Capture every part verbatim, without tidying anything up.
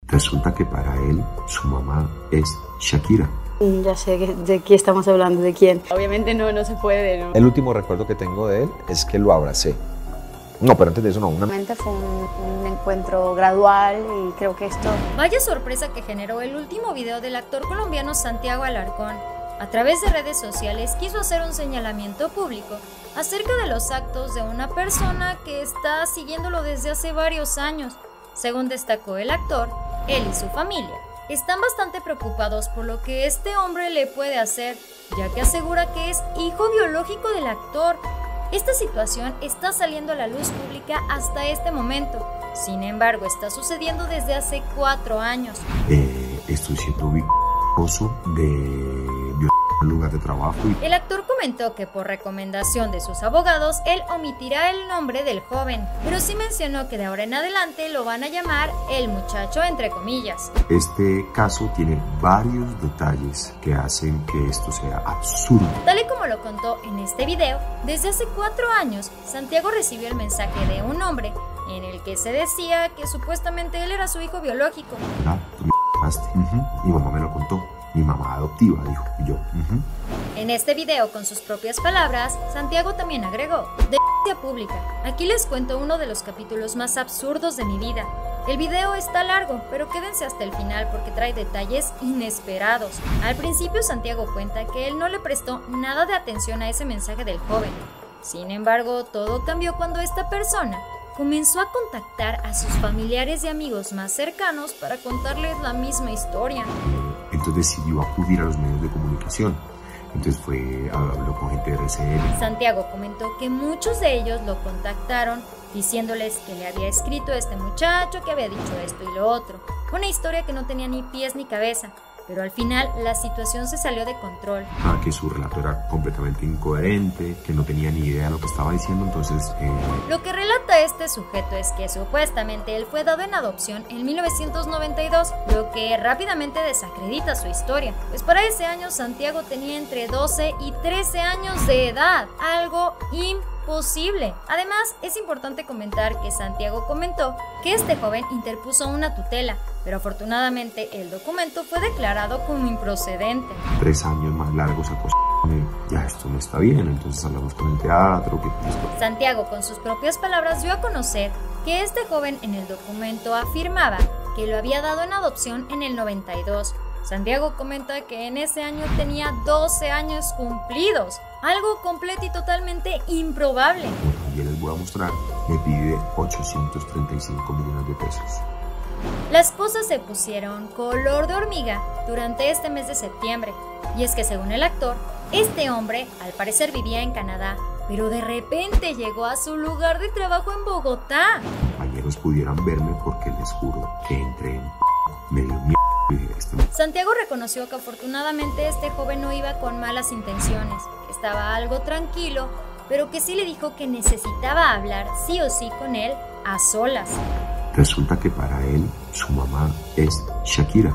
Resulta que para él, su mamá es Shakira. Ya sé de qué estamos hablando, de quién. Obviamente no, no se puede, ¿no? El último recuerdo que tengo de él es que lo abracé. No, pero antes de eso no. Una... Realmente fue un, un encuentro gradual y creo que esto... Vaya sorpresa que generó el último video del actor colombiano Santiago Alarcón. A través de redes sociales quiso hacer un señalamiento público acerca de los actos de una persona que está siguiéndolo desde hace varios años. Según destacó el actor, él y su familia están bastante preocupados por lo que este hombre le puede hacer, ya que asegura que es hijo biológico del actor. Esta situación está saliendo a la luz pública hasta este momento. Sin embargo, está sucediendo desde hace cuatro años. Eh, estoy siendo vicioso de el lugar de trabajo. Y... El actor comentó que por recomendación de sus abogados, él omitirá el nombre del joven, pero sí mencionó que de ahora en adelante lo van a llamar el muchacho entre comillas. Este caso tiene varios detalles que hacen que esto sea absurdo. Tal y como lo contó en este video, desde hace cuatro años, Santiago recibió el mensaje de un hombre en el que se decía que supuestamente él era su hijo biológico. Ah, tú me uh-huh. Mi mamá me lo contó. Mi mamá adoptiva, dijo, y yo. Uh-huh. En este video, con sus propias palabras, Santiago también agregó: denuncia pública. Aquí les cuento uno de los capítulos más absurdos de mi vida. El video está largo, pero quédense hasta el final porque trae detalles inesperados. Al principio, Santiago cuenta que él no le prestó nada de atención a ese mensaje del joven. Sin embargo, todo cambió cuando esta persona comenzó a contactar a sus familiares y amigos más cercanos para contarles la misma historia. Entonces decidió acudir a los medios de comunicación. Entonces fue, habló con gente de R C N. Santiago comentó que muchos de ellos lo contactaron diciéndoles que le había escrito a este muchacho, que había dicho esto y lo otro. Una historia que no tenía ni pies ni cabeza. Pero al final la situación se salió de control. Ah, que su relato era completamente incoherente, que no tenía ni idea de lo que estaba diciendo, entonces... Eh... Lo que relata este sujeto es que supuestamente él fue dado en adopción en mil novecientos noventa y dos, lo que rápidamente desacredita su historia. Pues para ese año Santiago tenía entre doce y trece años de edad, algo imposible. Posible. Además, es importante comentar que Santiago comentó que este joven interpuso una tutela, pero afortunadamente el documento fue declarado como improcedente. Tres años más largos acostándome, ya esto no está bien, entonces hablamos con el teatro. Que... Santiago, con sus propias palabras, dio a conocer que este joven en el documento afirmaba que lo había dado en adopción en el noventa y dos. Santiago comenta que en ese año tenía doce años cumplidos, algo completo y totalmente improbable. Bueno, ya les voy a mostrar, me pide ochocientos treinta y cinco millones de pesos. Las cosas se pusieron color de hormiga durante este mes de septiembre, y es que según el actor, este hombre al parecer vivía en Canadá, pero de repente llegó a su lugar de trabajo en Bogotá. Compañeros pudieran verme porque les juro que entré en medio mierda. Santiago reconoció que afortunadamente este joven no iba con malas intenciones, que estaba algo tranquilo, pero que sí le dijo que necesitaba hablar sí o sí con él a solas. Resulta que para él, su mamá es Shakira.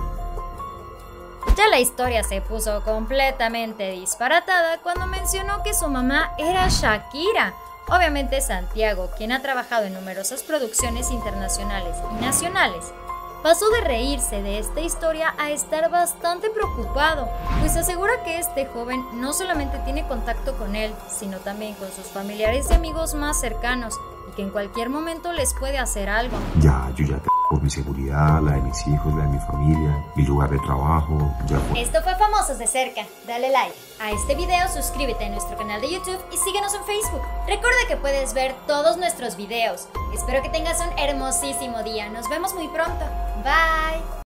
Ya la historia se puso completamente disparatada cuando mencionó que su mamá era Shakira. Obviamente Santiago, quien ha trabajado en numerosas producciones internacionales y nacionales, pasó de reírse de esta historia a estar bastante preocupado, pues asegura que este joven no solamente tiene contacto con él, sino también con sus familiares y amigos más cercanos, y que en cualquier momento les puede hacer algo. Ya, yo ya te por mi seguridad, la de mis hijos, la de mi familia, mi lugar de trabajo, ya fue. Esto fue Famosos de Cerca. Dale like a este video, suscríbete a nuestro canal de YouTube y síguenos en Facebook. Recuerda que puedes ver todos nuestros videos. Espero que tengas un hermosísimo día. Nos vemos muy pronto. Bye.